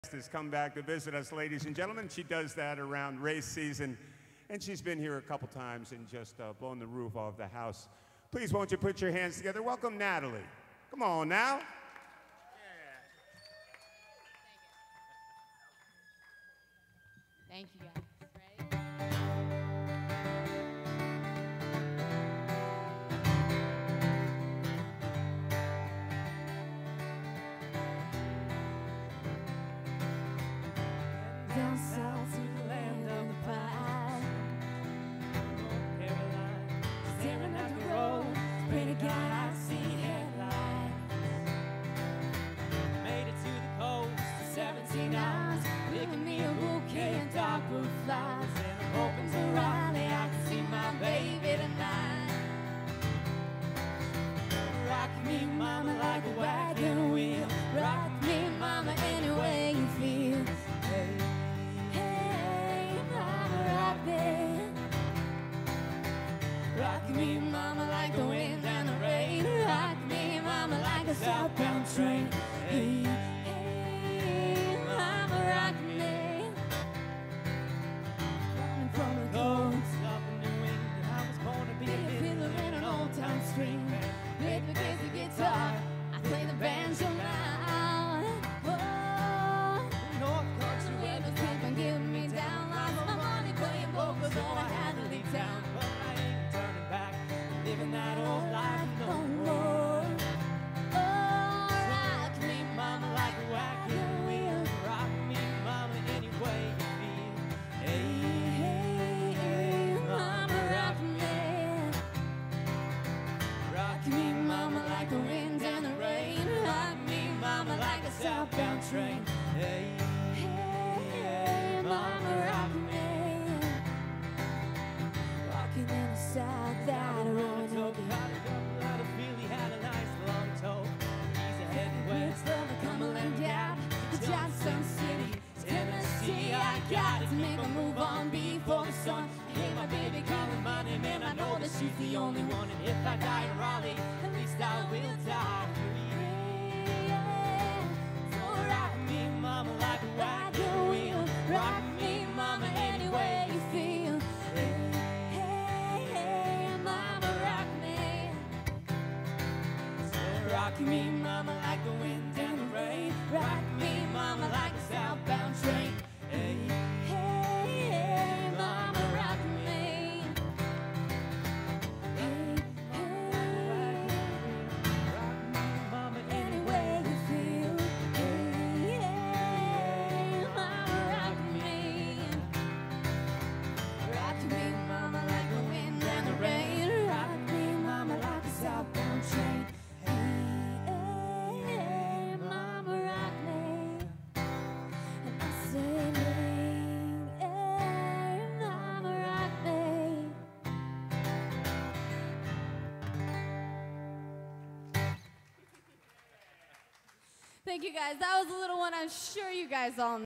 Has come back to visit us, ladies and gentlemen. She does that around race season, and she's been here a couple times and just blown the roof off the house. Please, won't you put your hands together? Welcome, Natalie. Come on now. Thank you, guys. Down south to the land of the pie, North Carolina, staring at the road, pray to God I see headlights. Made it to the coast in 17 hours, picking me a bouquet of dark blue flowers, and I'm hoping to Raleigh I can see my baby tonight. Rock me, mama, like a wagon wheel. Rock me, mama, any way you feel. Hey. Rock me, mama, like the wind and the rain. Rock me, mama, like a southbound train. Hey, hey, mama, rock me. Coming from the coast up in New England, I was born to be a fiddler in an old-time string. Baby plays the guitar, I play the banjo now. Oh, North Country weather's been giving me down. Lost my money playing vocals, so I had to leave town. Living that old life no more. Oh, rock me, mama, like a wagon wheel. Rock me, mama, any way you feel. Hey, hey, hey, mama, rock me. Rock me, mama, like the wind and the rain. Rock me, mama, like a southbound train. Hey, hey, hey, mama, rock me. Walking in the south, that road. Had a feel he had a nice long toe. He's a heading west from the Cumberland Gap to Johnson City, Tennessee. I got to make a move on before the sun. I hear my baby calling my name, and I know that she's the only one. And if I die in Raleigh, at least I will die free. Yeah. So rock me, mama, like a wagon wheel. Rock me, mama, any way you feel. Rock me, mama, like the wind and the rain. Rock me, mama, like a southbound train. Hey, hey, hey, mama, rock me. Hey, hey, rock me, mama, any way you feel. Hey, hey, mama, rock me. Rock me, mama, like the wind and the rain. Rock me, mama, like a southbound train. Thank you, guys. That was a little one I'm sure you guys all know.